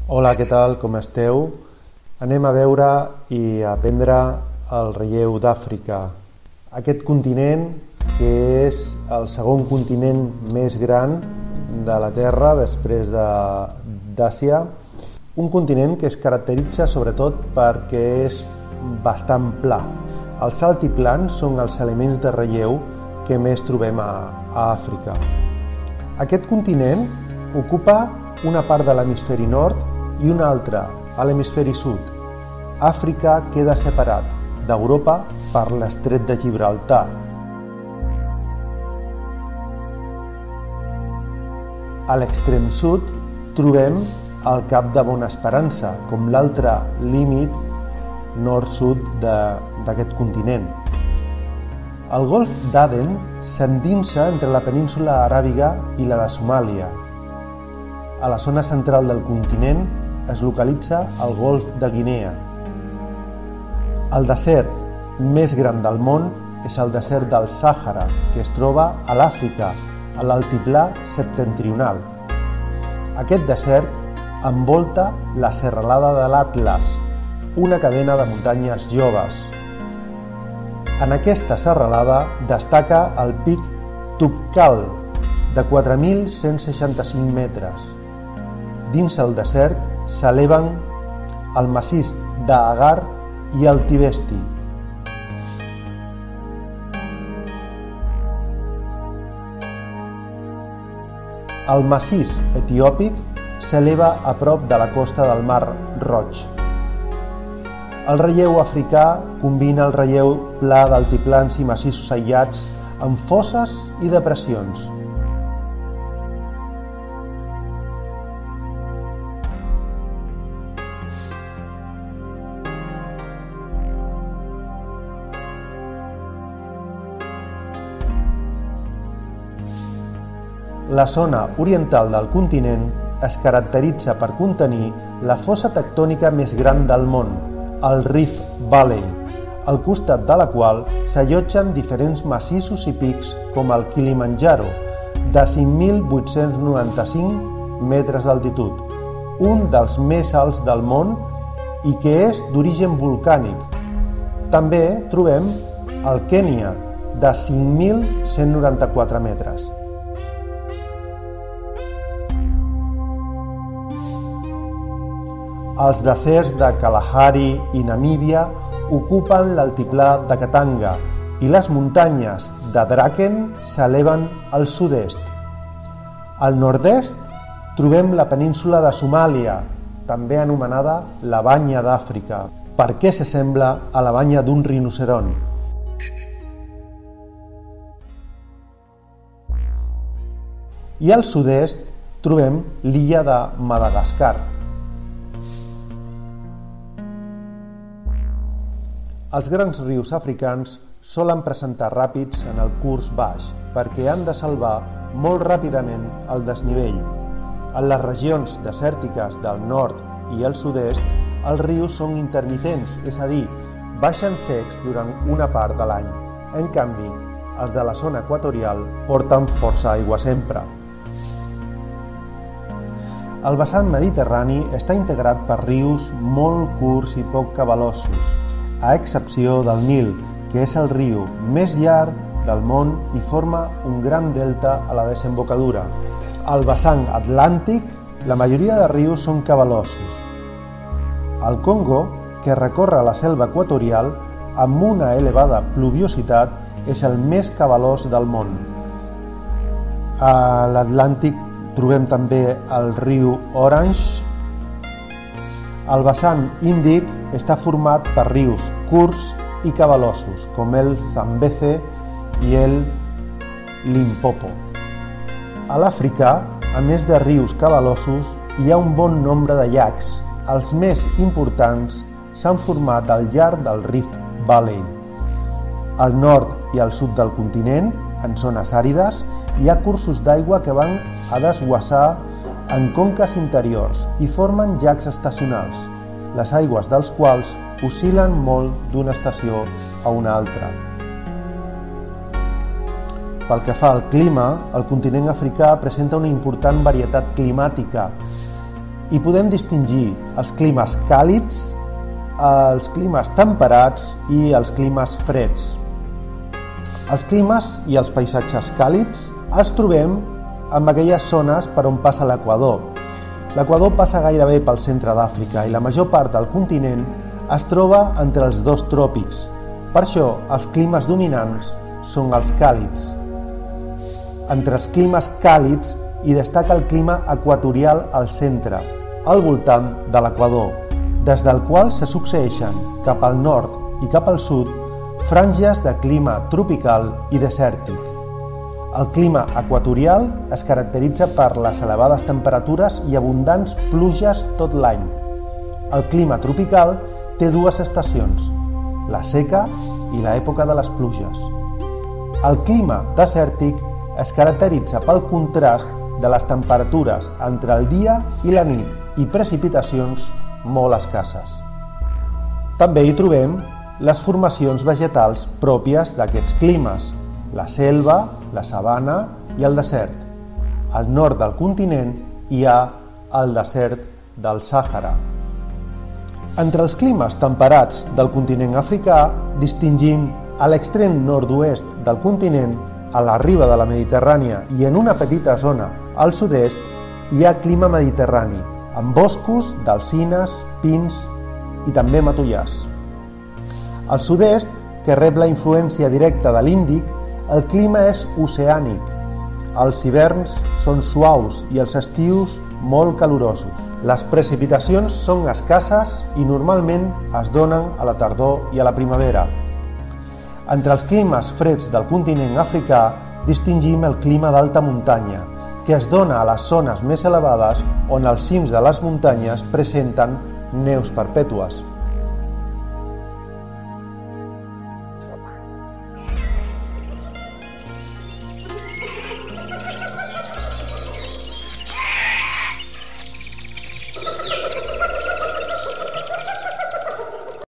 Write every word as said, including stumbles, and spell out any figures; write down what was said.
Hola, què tal? Com esteu? Anem a veure i a aprendre el relleu d'Àfrica. Aquest continent, que és el segon continent més gran de la Terra després de, d'Àsia, un continent que es caracteritza sobretot perquè és bastant pla. Els altiplans són els elements de relleu que més trobem a, a Àfrica. Aquest continent ocupa una part de l'hemisferi nord i una altra a l'hemisferi sud. Àfrica queda separat d'Europa per l'estret de Gibraltar. A l'extrem sud trobem el Cap de Bona Esperança, com l'altre límit nord-sud d'aquest continent. El golf d'Aden s'endinsa entre la península aràbiga i la de Somàlia. A la zona central del continent es localitza el golf de Guinea. El desert més gran del món és el desert del Sàhara, que es troba a l'Àfrica, a l'altiplà septentrional. Aquest desert envolta la serralada de l'Atles, una cadena de muntanyes joves. En aquesta serralada destaca el pic Toubkal, de quatre mil cent seixanta-cinc metres. Dins el desert s'eleven el massís d'Agar i el Tibesti. El massís etiòpic s'eleva a prop de la costa del Mar Roig. El relleu africà combina el relleu pla d'altiplans i massissos aïllats amb fosses i depressions. La zona oriental del continent es caracteritza per contenir la fossa tectònica més gran del món, el Rift Valley, al costat de la qual s'allotgen diferents massissos i pics com el Kilimanjaro, de cinc mil vuit-cents noranta-cinc metres d'altitud, un dels més alts del món i que és d'origen volcànic. També trobem el Kènia, de cinc mil cent noranta-quatre metres. Els deserts de Kalahari i Namíbia ocupen l'altiplà de Katanga i les muntanyes de Draken s'eleven al sud-est. Al nord-est trobem la península de Somàlia, també anomenada la Banya d'Àfrica, perquè s'assembla a la banya d'un rinoceront. I al sud-est trobem l'illa de Madagascar. Els grans rius africans solen presentar ràpids en el curs baix perquè han de salvar molt ràpidament el desnivell. En les regions desèrtiques del nord i el sud-est, els rius són intermitents, és a dir, baixen secs durant una part de l'any. En canvi, els de la zona equatorial porten força aigua sempre. El vessant mediterrani està integrat per rius molt curts i poc cabalossos, a excepció del Nil, que és el riu més llarg del món i forma un gran delta a la desembocadura. Al vessant atlàntic, la majoria de rius són cabalossos. El Congo, que recorre la selva equatorial, amb una elevada pluviositat, és el més cabalós del món. A l'Atlàntic trobem també el riu Orange. El vessant índic està format per rius curts i cabalossos, com el Zambeze i el Limpopo. A l'Àfrica, a més de rius cabalossos, hi ha un bon nombre de llacs. Els més importants s'han format al llarg del Rift Valley. Al nord i al sud del continent, en zones àrides, hi ha cursos d'aigua que van a desguassar en conques interiors i formen llacs estacionals, les aigües dels quals oscil·len molt d'una estació a una altra. Pel que fa al clima, el continent africà presenta una important varietat climàtica i podem distingir els climes càlids, els climes temperats i els climes freds. Els climes i els paisatges càlids els trobem en aquelles zones per on passa l'equador. L'equador passa gairebé pel centre d'Àfrica i la major part del continent es troba entre els dos tròpics. Per això, els climes dominants són els càlids. Entre els climes càlids hi destaca el clima equatorial al centre, al voltant de l'equador, des del qual se succeeixen cap al nord i cap al sud franges de clima tropical i desèrtic. El clima equatorial es caracteritza per les elevades temperatures i abundants pluges tot l'any. El clima tropical té dues estacions, la seca i l'època de les pluges. El clima desèrtic es caracteritza pel contrast de les temperatures entre el dia i la nit i precipitacions molt escasses. També hi trobem les formacions vegetals pròpies d'aquests climes, la selva, la sabana i el desert. Al nord del continent hi ha el desert del Sàhara. Entre els climes temperats del continent africà distingim a l'extrem nord-oest del continent, a la riba de la Mediterrània i en una petita zona al sud-est hi ha clima mediterrani, amb boscos d'alzines, pins i també matollars. Al sud-est, que rep la influència directa de l'Índic, el clima és oceànic. Els hiverns són suaus i els estius molt calorosos. Les precipitacions són escasses i normalment es donen a la tardor i a la primavera. Entre els climes freds del continent africà distingim el clima d'alta muntanya, que es dona a les zones més elevades on els cims de les muntanyes presenten neus perpètues.